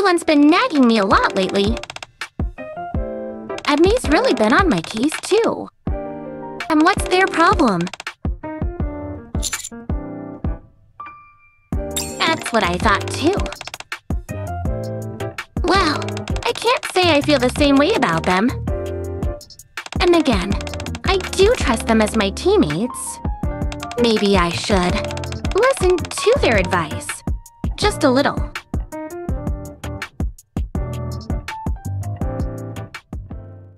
Everyone's been nagging me a lot lately. Ebony's really been on my case, too. And what's their problem? That's what I thought, too. Well, I can't say I feel the same way about them. And again, I do trust them as my teammates. Maybe I should listen to their advice. Just a little.